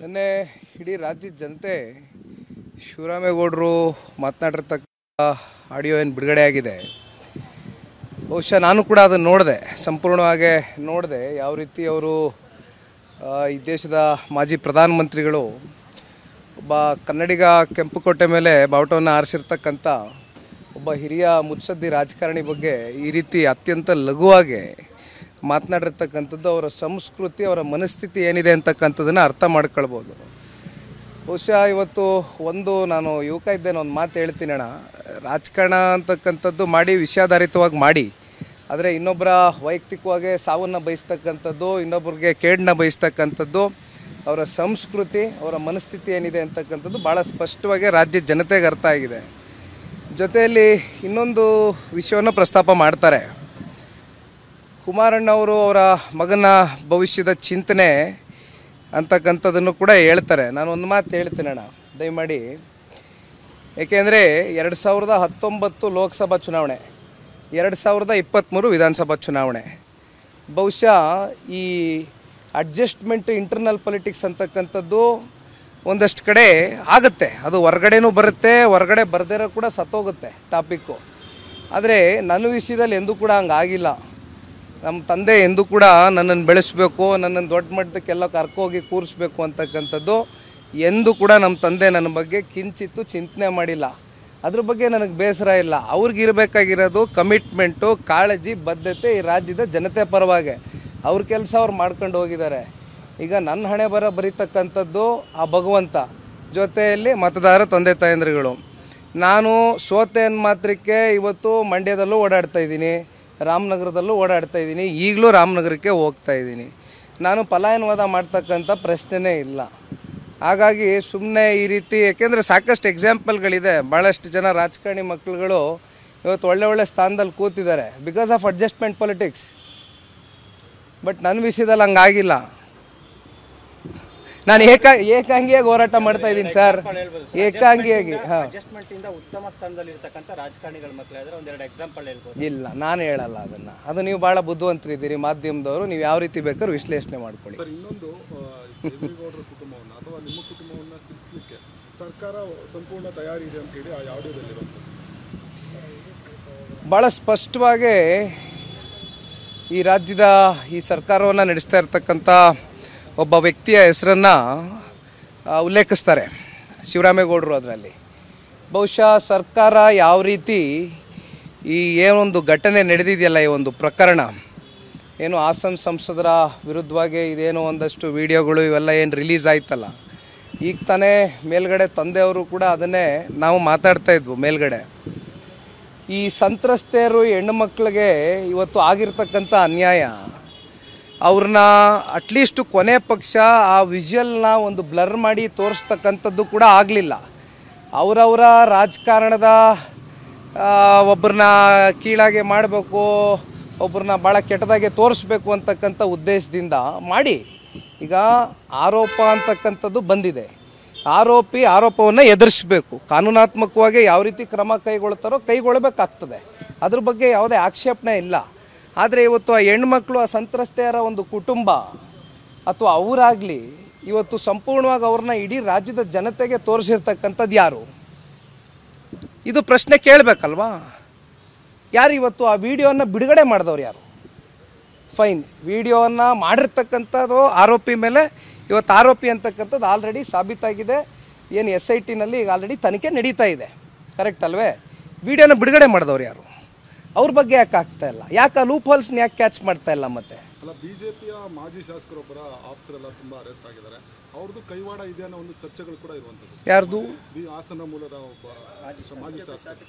ನಿನ್ನೆ ಇಡೀ ರಾಜ್ಯದ ಜನತೆ ಶಿವರಾಮೇಗೌಡರು ಮಾತನಾಡಿರ್ತಕ್ಕ ಆಡಿಯೋ ಏನು ಬಿಡುಗಡೆ ಆಗಿದೆ. ಬಹುಶಃ ನಾನು ಕೂಡ ಅದನ್ನು ನೋಡಿದೆ, ಸಂಪೂರ್ಣವಾಗಿ ನೋಡಿದೆ. ಯಾವ ರೀತಿ ಅವರು ಈ ದೇಶದ ಮಾಜಿ ಪ್ರಧಾನಮಂತ್ರಿಗಳು ಒಬ್ಬ ಕನ್ನಡಿಗ ಕೆಂಪುಕೋಟೆ ಮೇಲೆ ಬಾವುಟವನ್ನು ಆರಿಸಿರ್ತಕ್ಕಂಥ ಒಬ್ಬ ಹಿರಿಯ ಮುತ್ಸದ್ದಿ ರಾಜಕಾರಣಿ ಬಗ್ಗೆ ಈ ರೀತಿ ಅತ್ಯಂತ ಲಘುವಾಗಿ ಮಾತನಾಡಿರ್ತಕ್ಕಂಥದ್ದು ಅವರ ಸಂಸ್ಕೃತಿ, ಅವರ ಮನಸ್ಥಿತಿ ಏನಿದೆ ಅಂತಕ್ಕಂಥದ್ದನ್ನು ಅರ್ಥ ಮಾಡ್ಕೊಳ್ಬೋದು. ಬಹುಶಃ ಇವತ್ತು ನಾನು ಯುವಕ ಇದ್ದೇನೆ, ಒಂದು ಮಾತು ಹೇಳ್ತೀನಿ ಅಣ್ಣ, ರಾಜಕಾರಣ ಅಂತಕ್ಕಂಥದ್ದು ಮಾಡಿ ವಿಷಯಾಧಾರಿತವಾಗಿ ಮಾಡಿ, ಆದರೆ ಇನ್ನೊಬ್ಬರ ವೈಯಕ್ತಿಕವಾಗಿ ಸಾವನ್ನು ಬಯಸ್ತಕ್ಕಂಥದ್ದು, ಇನ್ನೊಬ್ಬರಿಗೆ ಕೇಡನ್ನ ಬಯಸ್ತಕ್ಕಂಥದ್ದು, ಅವರ ಸಂಸ್ಕೃತಿ, ಅವರ ಮನಸ್ಥಿತಿ ಏನಿದೆ ಅಂತಕ್ಕಂಥದ್ದು ಭಾಳ ಸ್ಪಷ್ಟವಾಗಿ ರಾಜ್ಯದ ಜನತೆಗೆ ಅರ್ಥ ಆಗಿದೆ. ಜೊತೆಯಲ್ಲಿ ಇನ್ನೊಂದು ವಿಷಯವನ್ನು ಪ್ರಸ್ತಾಪ ಮಾಡ್ತಾರೆ. ಕುಮಾರಣ್ಣವರು ಅವರ ಮಗನ ಭವಿಷ್ಯದ ಚಿಂತನೆ ಅಂತಕ್ಕಂಥದ್ದನ್ನು ಕೂಡ ಹೇಳ್ತಾರೆ. ನಾನು ಒಂದು ಮಾತು ಹೇಳ್ತೀನಿ ಅಣ್ಣ, ದಯಮಾಡಿ. ಏಕೆಂದರೆ 2019 ಲೋಕಸಭಾ ಚುನಾವಣೆ, 2023 ವಿಧಾನಸಭಾ ಚುನಾವಣೆ, ಬಹುಶಃ ಈ ಅಡ್ಜಸ್ಟ್ಮೆಂಟ್ ಇಂಟರ್ನಲ್ ಪೊಲಿಟಿಕ್ಸ್ ಅಂತಕ್ಕಂಥದ್ದು ಒಂದಷ್ಟು ಕಡೆ ಆಗುತ್ತೆ. ಅದು ಹೊರಗಡೆನೂ ಬರುತ್ತೆ, ಹೊರಗಡೆ ಬರ್ದಿರೋ ಕೂಡ ಸತ್ತೋಗುತ್ತೆ ಟಾಪಿಕ್ಕು. ಆದರೆ ನನ್ನ ವಿಷಯದಲ್ಲಿ ಎಂದೂ ಕೂಡ ಹಂಗಾಗಿಲ್ಲ. ನಮ್ಮ ತಂದೆ ಎಂದೂ ಕೂಡ ನನ್ನನ್ನು ಬೆಳೆಸಬೇಕು, ನನ್ನನ್ನು ದೊಡ್ಡ ಮಟ್ಟಕ್ಕೆಲ್ಲ ಕರ್ಕೋಗಿ ಕೂರಿಸ್ಬೇಕು ಅಂತಕ್ಕಂಥದ್ದು ಎಂದೂ ಕೂಡ ನಮ್ಮ ತಂದೆ ನನ್ನ ಬಗ್ಗೆ ಕಿಂಚಿತ್ತು ಚಿಂತನೆ ಮಾಡಿಲ್ಲ. ಅದ್ರ ಬಗ್ಗೆ ನನಗೆ ಬೇಸರ ಇಲ್ಲ. ಅವ್ರಿಗಿರಬೇಕಾಗಿರೋದು ಕಮಿಟ್ಮೆಂಟು, ಕಾಳಜಿ, ಬದ್ಧತೆ ಈ ರಾಜ್ಯದ ಜನತೆ ಪರವಾಗಿ. ಅವ್ರ ಕೆಲಸ ಅವ್ರು ಮಾಡ್ಕೊಂಡು ಹೋಗಿದ್ದಾರೆ. ಈಗ ನನ್ನ ಹಣೆ ಬರೀತಕ್ಕಂಥದ್ದು ಆ ಭಗವಂತ, ಜೊತೆಯಲ್ಲಿ ಮತದಾರ ತಂದೆ ತಾಯಂದ್ರುಗಳು. ನಾನು ಸೋತೆ ಮಾತ್ರಕ್ಕೆ ಇವತ್ತು ಮಂಡ್ಯದಲ್ಲೂ ಓಡಾಡ್ತಾ ಇದ್ದೀನಿ, ರಾಮನಗರದಲ್ಲೂ ಓಡಾಡ್ತಾ ಇದ್ದೀನಿ, ಈಗಲೂ ರಾಮನಗರಕ್ಕೆ ಹೋಗ್ತಾ ಇದ್ದೀನಿ. ನಾನು ಪಲಾಯನವಾದ ಮಾಡ್ತಕ್ಕಂಥ ಪ್ರಶ್ನೆನೇ ಇಲ್ಲ. ಹಾಗಾಗಿ ಸುಮ್ಮನೆ ಈ ರೀತಿ, ಏಕೆಂದರೆ ಸಾಕಷ್ಟು ಎಕ್ಸಾಂಪಲ್ಗಳಿದೆ. ಭಾಳಷ್ಟು ಜನ ರಾಜಕಾರಣಿ ಮಕ್ಕಳುಗಳು ಇವತ್ತು ಒಳ್ಳೆ ಸ್ಥಾನದಲ್ಲಿ ಕೂತಿದ್ದಾರೆ because of adjustment politics. But ನನ್ನ ವಿಷಯದಲ್ಲಿ ಹಂಗಾಗಿಲ್ಲ. ನಾನು ಏಕಾಂಗಿಯಾಗಿ ಹೋರಾಟ ಮಾಡ್ತಾ ಇದ್ದೀನಿ ಸರ್, ಏಕಾಂಗಿಯಾಗಿ. ಇಲ್ಲ, ನಾನು ಹೇಳಲ್ಲ ಅದನ್ನು. ಅದು ನೀವು ಭಾಳ ಬುದ್ಧಿವಂತರಿದ್ದೀರಿ ಮಾಧ್ಯಮದವರು, ನೀವು ಯಾವ ರೀತಿ ಬೇಕಾದ್ರೂ ವಿಶ್ಲೇಷಣೆ ಮಾಡ್ಕೊಳ್ಳಿ. ಇನ್ನೊಂದು, ಕುಟುಂಬವನ್ನು ಅಥವಾ ನಿಮ್ಮ ಕುಟುಂಬವನ್ನು ಸಿಕ್ಕಲಿಕ್ಕೆ ಸರ್ಕಾರ ಸಂಪೂರ್ಣ ತಯಾರಿ ಇದೆ ಅಂತ ಹೇಳಿ ಆ ಆಡಿಯೋದಲ್ಲಿರುತ್ತೆ. ಭಾಳ ಸ್ಪಷ್ಟವಾಗಿ ಈ ರಾಜ್ಯದ ಈ ಸರ್ಕಾರವನ್ನು ನಡೆಸ್ತಾ ಇರ್ತಕ್ಕಂಥ ಒಬ್ಬ ವ್ಯಕ್ತಿಯ ಹೆಸರನ್ನು ಉಲ್ಲೇಖಿಸ್ತಾರೆ ಶಿವರಾಮೇಗೌಡರು ಅದರಲ್ಲಿ. ಬಹುಶಃ ಸರ್ಕಾರ ಯಾವ ರೀತಿ ಈ ಏನೊಂದು ಘಟನೆ ನಡೆದಿದೆಯಲ್ಲ, ಈ ಒಂದು ಪ್ರಕರಣ ಏನು ಹಾಸನ ಸಂಸದರ ವಿರುದ್ಧವಾಗಿ ಇದೇನೋ ಒಂದಷ್ಟು ವಿಡಿಯೋಗಳು ಇವೆಲ್ಲ ಏನು ರಿಲೀಸ್ ಆಯ್ತಲ್ಲ, ಈಗ ತಾನೇ ಮೇಲ್ಗಡೆ ತಂದೆಯವರು ಕೂಡ ಅದನ್ನೇ ನಾವು ಮಾತಾಡ್ತಾ ಇದ್ವು ಮೇಲ್ಗಡೆ. ಈ ಸಂತ್ರಸ್ತೆಯರು ಹೆಣ್ಣು ಮಕ್ಕಳಿಗೆ ಇವತ್ತು ಆಗಿರ್ತಕ್ಕಂಥ ಅನ್ಯಾಯ, ಅವ್ರನ್ನ ಅಟ್ಲೀಸ್ಟ್ ಕೊನೆ ಪಕ್ಷ ಆ ವಿಜುವಲ್ನ ಒಂದು ಬ್ಲರ್ ಮಾಡಿ ತೋರಿಸ್ತಕ್ಕಂಥದ್ದು ಕೂಡ ಆಗಲಿಲ್ಲ. ಅವರವರ ರಾಜಕಾರಣದ ಒಬ್ಬರನ್ನ ಕೀಳಾಗೆ ಮಾಡಬೇಕು, ಒಬ್ಬರನ್ನ ಭಾಳ ಕೆಟ್ಟದಾಗೆ ತೋರಿಸ್ಬೇಕು ಅಂತಕ್ಕಂಥ ಉದ್ದೇಶದಿಂದ ಮಾಡಿ ಈಗ ಆರೋಪ ಅಂತಕ್ಕಂಥದ್ದು ಬಂದಿದೆ. ಆರೋಪವನ್ನು ಎದುರಿಸಬೇಕು, ಕಾನೂನಾತ್ಮಕವಾಗಿ ಯಾವ ರೀತಿ ಕ್ರಮ ಕೈಗೊಳ್ತಾರೋ ಕೈಗೊಳ್ಳಬೇಕಾಗ್ತದೆ. ಅದ್ರ ಬಗ್ಗೆ ಯಾವುದೇ ಆಕ್ಷೇಪಣೆ ಇಲ್ಲ. ಆದರೆ ಇವತ್ತು ಆ ಹೆಣ್ಮಕ್ಳು, ಆ ಸಂತ್ರಸ್ತೆಯರ ಒಂದು ಕುಟುಂಬ ಅಥವಾ ಅವರಾಗಲಿ ಇವತ್ತು ಸಂಪೂರ್ಣವಾಗಿ ಅವ್ರನ್ನ ಇಡೀ ರಾಜ್ಯದ ಜನತೆಗೆ ತೋರಿಸಿರ್ತಕ್ಕಂಥದ್ದು ಯಾರು? ಇದು ಪ್ರಶ್ನೆ ಕೇಳಬೇಕಲ್ವಾ? ಯಾರು ಇವತ್ತು ಆ ವಿಡಿಯೋವನ್ನು ಬಿಡುಗಡೆ ಮಾಡಿದವ್ರು ಯಾರು? ಫೈನ್, ವಿಡಿಯೋವನ್ನು ಮಾಡಿರ್ತಕ್ಕಂಥದ್ದು ಆರೋಪಿ ಮೇಲೆ ಇವತ್ತು ಆರೋಪಿ ಅಂತಕ್ಕಂಥದ್ದು ಆಲ್ರೆಡಿ ಸಾಬೀತಾಗಿದೆ. ಏನು SITನಲ್ಲಿ ಈಗ ಆಲ್ರೆಡಿ ತನಿಖೆ ನಡೀತಾ ಇದೆ, ಕರೆಕ್ಟ್ ಅಲ್ವೇ? ವಿಡಿಯೋನ ಬಿಡುಗಡೆ ಮಾಡಿದವ್ರು ಯಾರು? ಅವ್ರ ಬಗ್ಗೆ ಯಾಕೆ ಆಗ್ತಾ ಇಲ್ಲ? ಯಾಕೆ ಆ ಲೂಪ್ ಹೋಲ್ಸ್ನ ಯಾಕೆ ಕ್ಯಾಚ್ ಮಾಡ್ತಾ ಇಲ್ಲ? ಮತ್ತೆ ಅಲ್ಲ, ಬಿಜೆಪಿಯ ಮಾಜಿ ಶಾಸಕರೊಬ್ಬರ ಆಪ್ತರೆಲ್ಲ ತುಂಬ ಅರೆಸ್ಟ್ ಆಗಿದ್ದಾರೆ. ಅವ್ರದ್ದು ಕೈವಾಡ ಇದೆ ಅನ್ನೋ ಒಂದು ಚರ್ಚೆಗಳು ಕೂಡ ಇರುವಂಥದ್ದು. ಯಾರ್ದು? ಹಾಸನ ಮೂಲದ ಒಬ್ಬ ಮಾಜಿ ಶಾಸಕ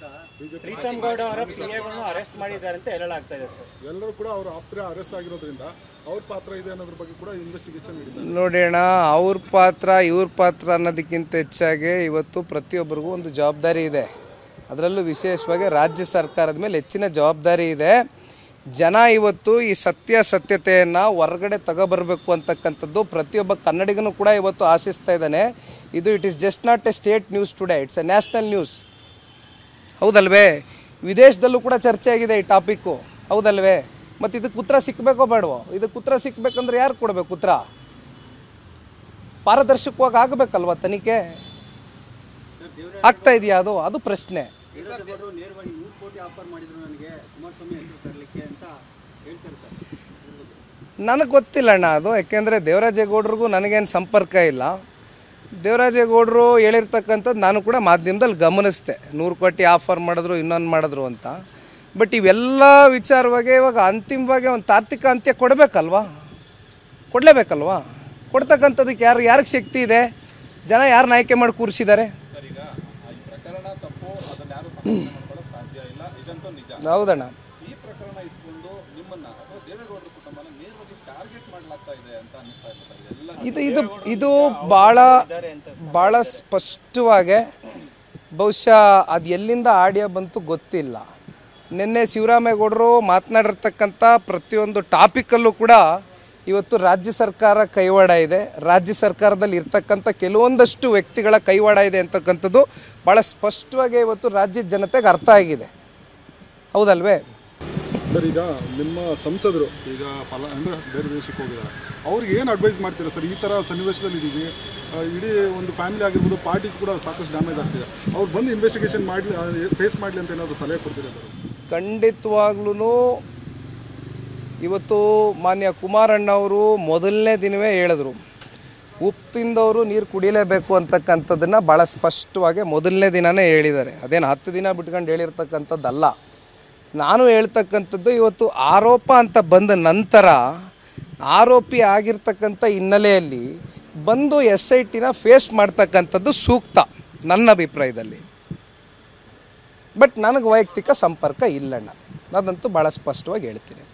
ಅರೆಸ್ಟ್ ಮಾಡಿದ್ದಾರೆ ಅಂತ ಹೇಳಲಾಗ್ತಾ ಇದೆ ಸರ್. ಎಲ್ಲರೂ ಕೂಡ ಅವ್ರ ಆಪ್ತರೇ ಅರೆಸ್ಟ್ ಆಗಿರೋದ್ರಿಂದ ಅವ್ರ ಪಾತ್ರ ಇದೆ ಅನ್ನೋದ್ರ ಬಗ್ಗೆ ಕೂಡ ಇನ್ವೆಸ್ಟಿಗೇಷನ್ ನಡೀತಾರೆ. ನೋಡಿ ಅಣ್ಣ, ಅವ್ರ ಪಾತ್ರ ಇವ್ರ ಪಾತ್ರ ಅನ್ನೋದಕ್ಕಿಂತ ಹೆಚ್ಚಾಗಿ ಇವತ್ತು ಪ್ರತಿಯೊಬ್ಬರಿಗೂ ಒಂದು ಜವಾಬ್ದಾರಿ ಇದೆ. ಅದರಲ್ಲೂ ವಿಶೇಷವಾಗಿ ರಾಜ್ಯ ಸರ್ಕಾರದ ಮೇಲೆ ಹೆಚ್ಚಿನ ಜವಾಬ್ದಾರಿ ಇದೆ. ಜನ ಇವತ್ತು ಈ ಸತ್ಯತೆಯನ್ನು ಹೊರಗಡೆ ತಗೊಬರಬೇಕು ಅಂತಕ್ಕಂಥದ್ದು ಪ್ರತಿಯೊಬ್ಬ ಕನ್ನಡಿಗನೂ ಕೂಡ ಇವತ್ತು ಆಶಿಸ್ತಾ ಇದ್ದಾನೆ. It is just not a state news today, it's a national news. ಹೌದಲ್ವೇ? ವಿದೇಶದಲ್ಲೂ ಕೂಡ ಚರ್ಚೆ ಆಗಿದೆ ಈ ಟಾಪಿಕ್ಕು, ಹೌದಲ್ವೇ? ಮತ್ತು ಇದಕ್ಕೆ ಉತ್ತರ ಸಿಕ್ಕಬೇಕೋ ಬೇಡವೋ? ಇದಕ್ಕೆ ಉತ್ತರ ಸಿಕ್ಕಬೇಕಂದ್ರೆ ಯಾರು ಕೊಡಬೇಕು ಉತ್ತರ? ಪಾರದರ್ಶಕವಾಗಿ ಆಗಬೇಕಲ್ವ ತನಿಖೆ. ಆಗ್ತಾ ಇದೆಯಾ ಅದು ಪ್ರಶ್ನೆ. ನೇರವಾಗಿ 100 ಕೋಟಿ ಆಫರ್ ಮಾಡಿದ್ರು ನನಗೆ ಕುಮಾರಸ್ವಾಮಿ ಹೆಸರು ತರಲಿಕ್ಕೆ ಅಂತ ಹೇಳ್ತಾರೆ ಸರ್. ನನಗೆ ಗೊತ್ತಿಲ್ಲ ಅಣ್ಣ ಅದು, ಯಾಕೆಂದರೆ ದೇವರಾಜೇಗೌಡರಿಗೂ ನನಗೇನು ಸಂಪರ್ಕ ಇಲ್ಲ. ದೇವರಾಜೇಗೌಡರು ಹೇಳಿರ್ತಕ್ಕಂಥದ್ದು ನಾನು ಕೂಡ ಮಾಧ್ಯಮದಲ್ಲಿ ಗಮನಿಸಿದೆ, 100 ಕೋಟಿ ಆಫರ್ ಮಾಡಿದ್ರು ಇನ್ನೊಂದು ಮಾಡಿದ್ರು ಅಂತ. ಬಟ್ ಇವೆಲ್ಲ ವಿಚಾರವಾಗಿ ಇವಾಗ ಅಂತಿಮವಾಗಿ ಒಂದು ತಾರ್ಕಿಕ ಅಂತ್ಯ ಕೊಡಲೇಬೇಕಲ್ವಾ. ಕೊಡ್ತಕ್ಕಂಥದ್ದಕ್ಕೆ ಯಾರಿಗೆ ಶಕ್ತಿ ಇದೆ? ಜನ ಯಾರನ್ನ ಆಯ್ಕೆ ಮಾಡಿ ಕೂರಿಸಿದ್ದಾರೆ? ಹೌದಣ್ಣ. ಇದು ಭಾಳ ಸ್ಪಷ್ಟವಾಗಿ ಬಹುಶಃ ಅದು ಎಲ್ಲಿಂದ ಆಡಿಯೋ ಬಂತು ಗೊತ್ತಿಲ್ಲ. ನಿನ್ನೆ ಶಿವರಾಮೇಗೌಡರು ಮಾತನಾಡಿರ್ತಕ್ಕಂಥ ಪ್ರತಿಯೊಂದು ಟಾಪಿಕಲ್ಲೂ ಕೂಡ ಇವತ್ತು ರಾಜ್ಯ ಸರ್ಕಾರ ಕೈವಾಡ ಇದೆ, ರಾಜ್ಯ ಸರ್ಕಾರದಲ್ಲಿ ಇರ್ತಕ್ಕಂಥ ಕೆಲವೊಂದಷ್ಟು ವ್ಯಕ್ತಿಗಳ ಕೈವಾಡ ಇದೆ ಅಂತಕ್ಕಂಥದ್ದು ಭಾಳ ಸ್ಪಷ್ಟವಾಗಿ ಇವತ್ತು ರಾಜ್ಯದ ಜನತೆಗೆ ಅರ್ಥ ಆಗಿದೆ. ಹೌದಲ್ವೇ ಸರ್? ಈಗ ನಿಮ್ಮ ಸಂಸದರು ಈಗ ಅಂದರೆ ಬೇರೆ ದೇಶಕ್ಕೆ ಹೋಗಿದ್ದಾರೆ, ಅವ್ರಿಗೆ ಏನು ಅಡ್ವೈಸ್ ಮಾಡ್ತೀರಾ ಸರ್? ಈ ಥರ ಸನ್ನಿವೇಶದಲ್ಲಿ ಇದ್ದೀವಿ, ಇಡೀ ಒಂದು ಫ್ಯಾಮಿಲಿ ಆಗಿರ್ಬೋದು, ಪಾರ್ಟಿ ಕೂಡ ಸಾಕಷ್ಟು ಡ್ಯಾಮೇಜ್ ಆಗ್ತಿದೆ, ಅವ್ರು ಬಂದು ಇನ್ವೆಸ್ಟಿಗೇಷನ್ ಮಾಡಲಿ, ಫೇಸ್ ಮಾಡಲಿ ಅಂತ ಏನಾದರೂ ಸಲಹೆ ಕೊಡ್ತೀರಾ ಸರ್? ಖಂಡಿತವಾಗ್ಲೂ ಇವತ್ತು ಮಾನ್ಯ ಕುಮಾರಣ್ಣವರು ಮೊದಲನೇ ದಿನವೇ ಹೇಳಿದ್ರು, ಉಪ್ಪು ತಿಂದವರು ನೀರು ಕುಡಿಲೇಬೇಕು ಅಂತಕ್ಕಂಥದ್ದನ್ನು ಭಾಳ ಸ್ಪಷ್ಟವಾಗಿ ಮೊದಲನೇ ದಿನವೇ ಹೇಳಿದ್ದಾರೆ. ಅದೇನು 10 ದಿನ ಬಿಟ್ಕೊಂಡು ಹೇಳಿರ್ತಕ್ಕಂಥದ್ದಲ್ಲ. ನಾನು ಹೇಳ್ತಕ್ಕಂಥದ್ದು ಇವತ್ತು ಆರೋಪ ಅಂತ ಬಂದ ನಂತರ ಆರೋಪಿ ಆಗಿರ್ತಕ್ಕಂಥ ಹಿನ್ನೆಲೆಯಲ್ಲಿ ಬಂದು SITನ ಫೇಸ್ ಮಾಡ್ತಕ್ಕಂಥದ್ದು ಸೂಕ್ತ ನನ್ನ ಅಭಿಪ್ರಾಯದಲ್ಲಿ. ಬಟ್ ನನಗೆ ವೈಯಕ್ತಿಕ ಸಂಪರ್ಕ ಇಲ್ಲಣ್ಣ, ಅದಂತೂ ಭಾಳ ಸ್ಪಷ್ಟವಾಗಿ ಹೇಳ್ತೀನಿ.